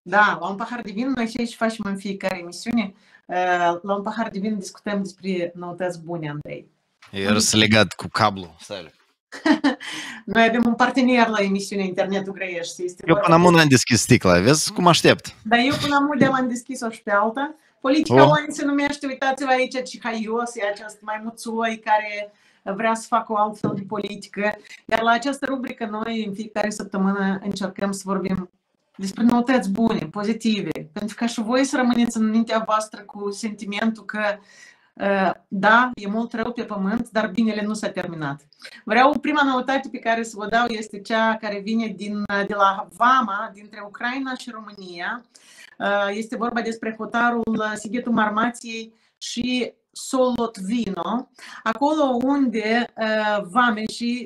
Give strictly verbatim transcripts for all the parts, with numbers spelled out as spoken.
Da, la un pahar de vin, noi ce aici facem în fiecare emisiune, la un pahar de vin discutăm despre noutăți bune, Andrei. E legat cu cablu. Stai. Noi avem un partener la emisiunea Internetul Grăiești. Este eu până amul n-am deschis sticla, vezi cum aștept. Dar eu până amul de am deschis-o și pe alta. Politica oh. Oani se numește, uitați-vă aici, Cihaios, e acest maimuțoi care vrea să facă o altfel de politică. Iar la această rubrică noi în fiecare săptămână încercăm să vorbim despre noutăți bune, pozitive, pentru ca și voi să rămâneți în mintea voastră cu sentimentul că da, e mult rău pe pământ, dar binele nu s-a terminat. Vreau, prima noutate pe care să vă dau este cea care vine din, de la Vama, dintre Ucraina și România. Este vorba despre hotarul Sighetul Marmației și Solotvino, acolo unde vameșii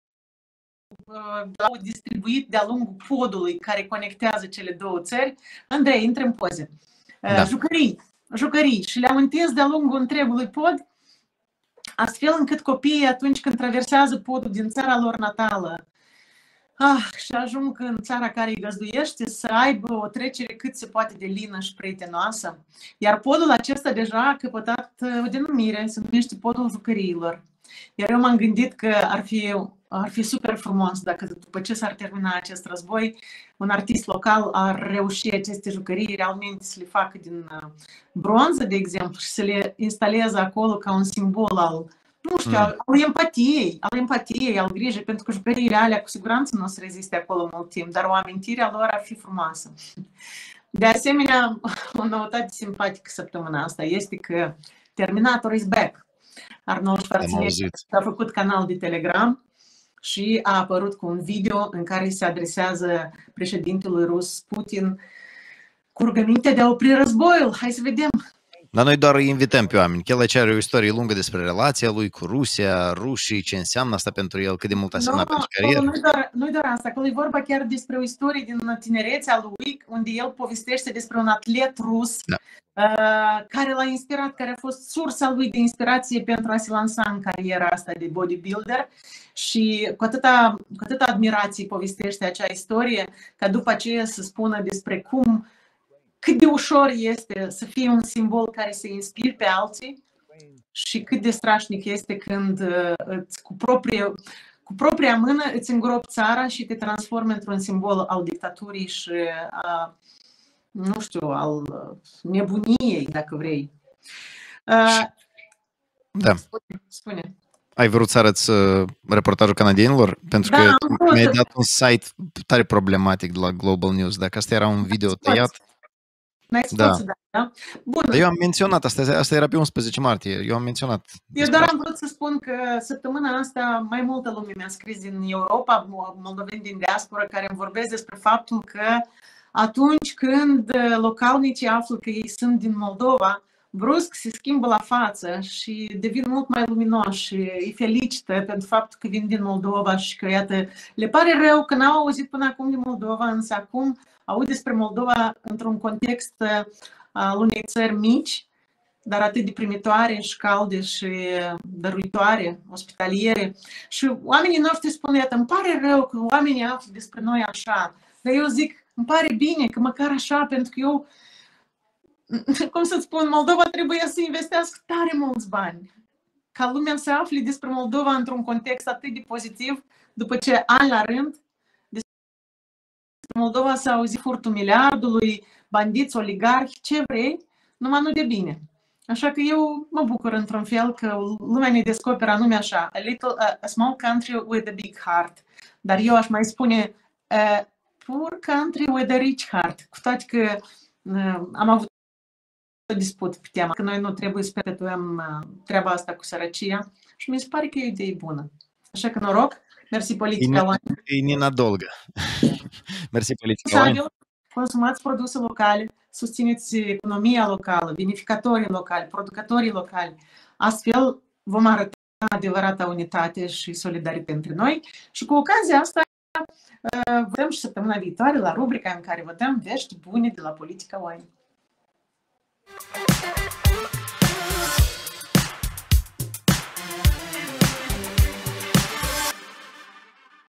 l-au distribuit de-a lungul podului care conectează cele două țări. Andrei, intră în poze. Da. Jucării. jucării și le-au întins de-a lungul întregului pod, astfel încât copiii, atunci când traversează podul din țara lor natală ah, și ajung în țara care îi găzduiește, să aibă o trecere cât se poate de lină și prietenoasă. Iar podul acesta deja a căpătat o denumire, se numește podul jucăriilor. Iar eu m-am gândit că ar fi, ar fi super frumos dacă după ce s-ar termina acest război, un artist local ar reuși aceste jucării realmente să le facă din bronză, de exemplu, și să le instaleze acolo ca un simbol al, nu știu, al, al empatiei, al empatiei, al grijii, pentru că jucăriile alea cu siguranță nu o să reziste acolo mult timp, dar o amintire a lor ar fi frumoasă. De asemenea, o noutate simpatică săptămâna asta este că Terminator is back. Arnold Schwarzenegger a făcut canal de Telegram și a apărut cu un video în care se adresează președintelui rus Putin cu rugămintea de a opri războiul. Hai să vedem! Dar noi doar îi invităm pe oameni. El aici are o istorie lungă despre relația lui cu Rusia, rușii, ce înseamnă asta pentru el, cât de mult a semnat pentru carieră. Nu doar, nu doar asta, acolo e vorba chiar despre o istorie din tinerețea lui, unde el povestește despre un atlet rus da. uh, care l-a inspirat, care a fost sursa lui de inspirație pentru a se lansa în cariera asta de bodybuilder și cu atâta, cu atâta admirație povestește acea istorie, ca după aceea să spună despre cum cât de ușor este să fie un simbol care să inspiri pe alții și cât de strașnic este când îți, cu, proprie, cu propria mână îți îngropi țara și te transformi într-un simbol al dictaturii și a, nu știu, al nebuniei, dacă vrei. Da. Spune. Spune. Ai vrut să arăți uh, reportajul canadienilor? Pentru da, că mi-ai dat un site tare problematic de la Global News. Dacă asta era un video tăiat... Da. Da? Bun. Dar eu am menționat, asta, asta era pe unsprezece martie, eu am menționat. Eu doar am vrut să spun că săptămâna asta mai multă lume mi-a scris din Europa, moldoveni din diaspora, care îmi vorbesc despre faptul că atunci când localnicii află că ei sunt din Moldova, brusc se schimbă la față și devin mult mai luminoși și îi felicită pentru faptul că vin din Moldova și că, iată, le pare rău că n-au auzit până acum din Moldova, însă acum aud despre Moldova într-un context al unei țări mici, dar atât de primitoare și calde și dăruitoare, ospitaliere. Și oamenii noștri spun, iată, îmi pare rău că oamenii află despre noi așa, dar eu zic, îmi pare bine că măcar așa, pentru că eu, cum să spun, Moldova trebuie să investească tare mulți bani. Ca lumea să afle despre Moldova într-un context atât de pozitiv, după ce an la rând, Moldova s-a auzit furtul miliardului, bandiți, oligarhi, ce vrei, numai nu de bine. Așa că eu mă bucur într-un fel că lumea ne descoperă anume așa, a, little, a, a small country with a big heart. Dar eu aș mai spune, a poor country with a rich heart. Cu toate că uh, am avut o dispută pe tema, că noi nu trebuie să perpetuăm uh, treaba asta cu sărăcia și mi se pare că e o idee bună. Așa că noroc. Mersi, Politica One. E nenadolgă. Mersi, Politica One. Consumați produse locale, susțineți economia locală, vinificatorii locali, producătorii locali. Astfel vom arăta adevărata unitate și solidaritate între noi. Și cu ocazia asta vă dăm și săptămâna viitoare la rubrica în care vă dăm vești bune de la Politica One.